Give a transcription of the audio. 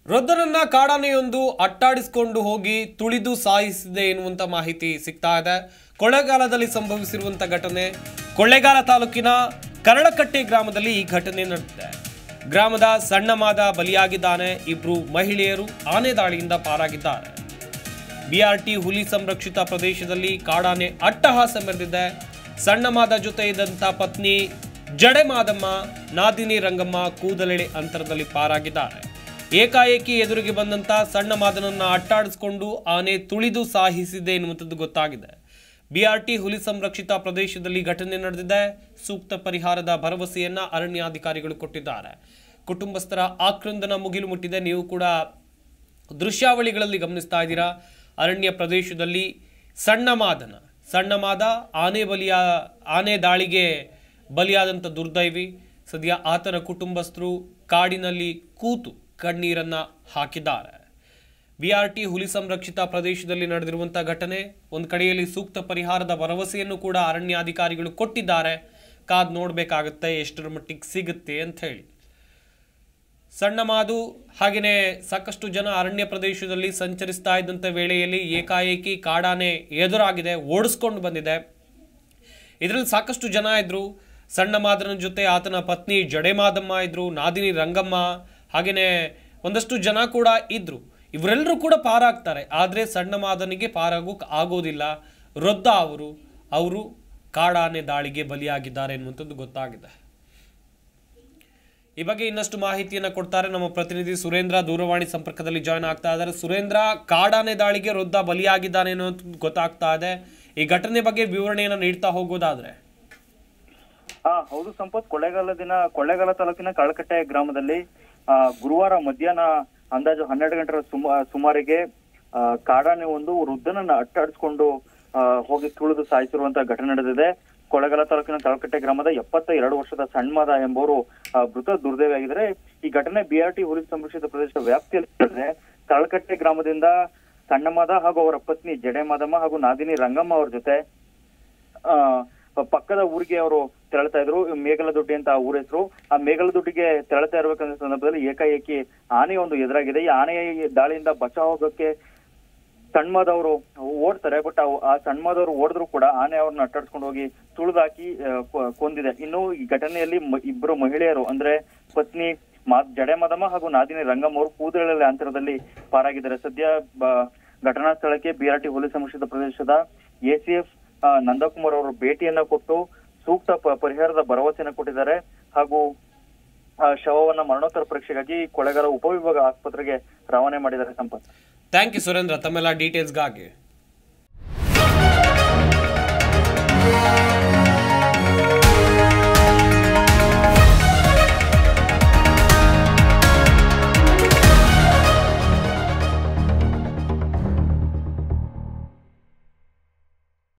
ವೃದ್ಧನನ್ನ ಕಾಡಾನೆಯೊಂದು ಅಟ್ಟಾಡಿಸಿಕೊಂಡು ಹೋಗಿ ತುಳಿದು ಸಾಯಿಸಿದೆ ಎನ್ನುವಂತ ಮಾಹಿತಿ ಸಿಗ್ತಾ ಇದೆ. ಕೊಳ್ಳೇಗಾಲದಲ್ಲಿ ಸಂಭವಿಸಿರುವಂತ ಘಟನೆ. ಕೊಳ್ಳೇಗಾಲ ತಾಲೂಕಿನ ಕರಳಕಟ್ಟೆ ಗ್ರಾಮದಲ್ಲಿ ಈ ಘಟನೆ ನಡೆದಿದೆ. ಗ್ರಾಮದ ಸಣ್ಣ ಮಾದ ಬಲಿಯಾಗಿದ್ದಾನೆ. ಇಬ್ರು ಮಹಿಳೆಯರು ಆನೆ ದಾಳಿಯಿಂದ ಪಾರಾಗಿದ್ದಾರೆ. ಬಿಆರ್ಟಿ ಹುಲಿ ಸಂರಕ್ಷಿತ ಪ್ರದೇಶದಲ್ಲಿ ಕಾಡಾನೆ ಅಟ್ಟಹಾಸ ಮೆರೆದಿದೆ. ಸಣ್ಣ ಮಾದ ಜೊತೆ ಇದ್ದಂತ ಪತ್ನಿ ಜಡೆ ಮಾದಮ್ಮ, ನಾದಿನಿ ರಂಗಮ್ಮ ಕೂದಲೆಳೆ ಅಂತರದಲ್ಲಿ ಪಾರಾಗಿದ್ದಾರೆ. ಏಕಾಏಕಿ ಎದುರಿಗೆ ಬಂದಂತ ಸಣ್ಣ ಮಾದನನ್ನ ಅಟ್ಟಾಡಿಸಿಕೊಂಡು ಆನೆ ತುಳಿದು ಸಾಯಿಸಿದೆ ಎನ್ನುವಂಥದ್ದು ಗೊತ್ತಾಗಿದೆ. ಬಿಆರ್ಟಿ ಹುಲಿ ಸಂರಕ್ಷಿತ ಪ್ರದೇಶದಲ್ಲಿ ಘಟನೆ ನಡೆದಿದೆ. ಸೂಕ್ತ ಪರಿಹಾರದ ಭರವಸೆಯನ್ನ ಅರಣ್ಯಾಧಿಕಾರಿಗಳು ಕೊಟ್ಟಿದ್ದಾರೆ. ಕುಟುಂಬಸ್ಥರ ಆಕ್ರಂದನ ಮುಗಿಲು ಮುಟ್ಟಿದೆ. ನೀವು ಕೂಡ ದೃಶ್ಯಾವಳಿಗಳಲ್ಲಿ ಗಮನಿಸ್ತಾ ಇದ್ದೀರಾ. ಅರಣ್ಯ ಪ್ರದೇಶದಲ್ಲಿ ಸಣ್ಣ ಮಾದ ಆನೆ ದಾಳಿಗೆ ಬಲಿಯಾದಂಥ ದುರ್ದೈವಿ. ಸದ್ಯ ಆತನ ಕುಟುಂಬಸ್ಥರು ಕಾಡಿನಲ್ಲಿ ಕೂತು ಕಣ್ಣೀರನ್ನ ಹಾಕಿದ್ದಾರೆ. ಬಿಆರ್ಟಿ ಹುಲಿ ಸಂರಕ್ಷಿತ ಪ್ರದೇಶದಲ್ಲಿ ನಡೆದಿರುವಂತಹ ಘಟನೆ. ಒಂದು ಕಡೆಯಲ್ಲಿ ಸೂಕ್ತ ಪರಿಹಾರದ ಭರವಸೆಯನ್ನು ಕೂಡ ಅರಣ್ಯಾಧಿಕಾರಿಗಳು ಕೊಟ್ಟಿದ್ದಾರೆ. ಕಾದ್ ನೋಡಬೇಕಾಗುತ್ತೆ ಎಷ್ಟರ ಮಟ್ಟಿಗೆ ಸಿಗುತ್ತೆ ಅಂತ ಹೇಳಿ. ಸಣ್ಣ ಮಾದು ಹಾಗೆಯೇ ಸಾಕಷ್ಟು ಜನ ಅರಣ್ಯ ಪ್ರದೇಶದಲ್ಲಿ ಸಂಚರಿಸ್ತಾ ಇದ್ದಂಥ ವೇಳೆಯಲ್ಲಿ ಏಕಾಏಕಿ ಕಾಡಾನೆ ಎದುರಾಗಿದೆ, ಓಡಿಸ್ಕೊಂಡು ಬಂದಿದೆ. ಇದರಲ್ಲಿ ಸಾಕಷ್ಟು ಜನ ಇದ್ರು. ಸಣ್ಣ ಮಾದನ ಜೊತೆ ಆತನ ಪತ್ನಿ ಜಡೆ ಮಾದಮ್ಮ ಇದ್ರು, ನಾದಿನಿ ರಂಗಮ್ಮ, ಹಾಗೆಯೇ ಒಂದಷ್ಟು ಜನ ಕೂಡ ಇದ್ರು. ಇವರೆಲ್ಲರೂ ಕೂಡ ಪಾರಾಗ್ತಾರೆ. ಆದರೆ ಸಣ್ಣ ಮಾದನಿಗೆ ಪಾರಾಗೋಕೆ ಆಗೋದಿಲ್ಲ. ವೃದ್ಧ ಅವರು ಕಾಡಾನೆ ದಾಳಿಗೆ ಬಲಿಯಾಗಿದ್ದಾರೆ ಎನ್ನುವಂಥದ್ದು ಗೊತ್ತಾಗಿದೆ. ಈ ಬಗ್ಗೆ ಇನ್ನಷ್ಟು ಮಾಹಿತಿಯನ್ನು ಕೊಡ್ತಾರೆ ನಮ್ಮ ಪ್ರತಿನಿಧಿ ಸುರೇಂದ್ರ. ದೂರವಾಣಿ ಸಂಪರ್ಕದಲ್ಲಿ ಜಾಯ್ನ್ ಆಗ್ತಾ ಇದ್ದಾರೆ. ಸುರೇಂದ್ರ, ಕಾಡಾನೆ ದಾಳಿಗೆ ವೃದ್ಧ ಬಲಿಯಾಗಿದ್ದಾನೆ ಅನ್ನೋದು ಗೊತ್ತಾಗ್ತಾ ಇದೆ. ಈ ಘಟನೆ ಬಗ್ಗೆ ವಿವರಣೆಯನ್ನು ನೀಡ್ತಾ ಹೋಗೋದಾದ್ರೆ? ಹೌದು ಸಂಪತ್, ಕೊಳ್ಳೇಗಾಲ ತಾಲೂಕಿನ ಕರಳಕಟ್ಟೆ ಗ್ರಾಮದಲ್ಲಿ ಗುರುವಾರ ಮಧ್ಯಾಹ್ನ ಅಂದಾಜು 12 ಗಂಟೆ ಸುಮಾರಿಗೆ ಕಾಡಾನೆ ಒಂದು ವೃದ್ಧನನ್ನ ಅಟ್ಟಾಡಿಸಿಕೊಂಡು ಹೋಗಿ ತುಳಿದು ಸಾಯಿಸಿರುವಂತಹ ಘಟನೆ ನಡೆದಿದೆ. ಕೊಳ್ಳೇಗಾಲ ತಾಲೂಕಿನ ಕರಳಕಟ್ಟೆ ಗ್ರಾಮದ 72 ವರ್ಷದ ಸಣ್ಮಾದ ಎಂಬುವರು ಮೃತ ದುರ್ದೈವಿಯಾಗಿದ್ದಾರೆ. ಈ ಘಟನೆ ಬಿಆರ್ಟಿ ಹುಲಿ ಸಂರಕ್ಷಿತ ಪ್ರದೇಶದ ವ್ಯಾಪ್ತಿಯಲ್ಲಿ ನಡೆದಿದೆ. ಕರಳಕಟ್ಟೆ ಗ್ರಾಮದಿಂದ ಸಣ್ಣಮಾದ ಹಾಗೂ ಅವರ ಪತ್ನಿ ಜಡೆ ಮಾದಮ್ಮ ಹಾಗೂ ನಾದಿನಿ ರಂಗಮ್ಮ ಅವರ ಜೊತೆ ಪಕ್ಕದ ಊರಿಗೆ ಅವರು ತೆರಳ್ತಾ ಇದ್ರು. ಮೇಗಲದೊಡ್ಡಿ ಅಂತ ಊರ ಹೆಸರು. ಆ ಮೇಗಲದೊಡ್ಡಿಗೆ ತೆರಳ್ತಾ ಇರಬೇಕಂತ ಸಂದರ್ಭದಲ್ಲಿ ಏಕಾಏಕಿ ಆನೆ ಒಂದು ಎದುರಾಗಿದೆ. ಈ ಆನೆಯ ದಾಳಿಯಿಂದ ಬಚಾವ್ ಹೋಗೋಕೆ ಸಣ್ಮಾದವರು ಓಡ್ತಾರೆ. ಬಟ್ ಆ ಸಣ್ಮಾದವರು ಓಡಿದ್ರು ಕೂಡ ಆನೆ ಅವ್ರನ್ನ ಅಟ್ಟಾಡ್ಸ್ಕೊಂಡು ಹೋಗಿ ತುಳಿದಾಕಿ ಕೊಂದಿದೆ. ಇನ್ನು ಈ ಘಟನೆಯಲ್ಲಿ ಇಬ್ಬರು ಮಹಿಳೆಯರು ಅಂದ್ರೆ ಪತ್ನಿ ಜಡೆ ಮಾದಮ್ಮ ಹಾಗೂ ನಾದಿನಿ ರಂಗಮ್ಮ ಅವರು ಕೂದಲೆಳೆ ಅಂತರದಲ್ಲಿ ಪಾರಾಗಿದ್ದಾರೆ. ಸದ್ಯ ಘಟನಾ ಸ್ಥಳಕ್ಕೆ ಬಿಆರ್ಟಿ ಹುಲಿ ಸಂರಕ್ಷಿತ ಪ್ರದೇಶದ ಎಸಿಎಫ್ ನಂದಕುಮಾರ್ ಅವರು ಭೇಟಿಯನ್ನ ಕೊಟ್ಟು ಸೂಕ್ತ ಪರಿಹಾರದ ಭರವಸೆಯನ್ನು ಕೊಟ್ಟಿದ್ದಾರೆ. ಹಾಗೂ ಶವವನ್ನ ಮರಣೋತ್ತರ ಪರೀಕ್ಷೆಗಾಗಿ ಕೊಳ್ಳೇಗಾಲ ಉಪವಿಭಾಗ ಆಸ್ಪತ್ರೆಗೆ ರವಾನೆ ಮಾಡಿದ್ದಾರೆ. ಸಂಪತ್, ಥ್ಯಾಂಕ್ ಯು ಸುರೇಂದ್ರ ತಮ್ಮೆಲ್ಲ ಡೀಟೇಲ್ಸ್ಗಾಗಿ.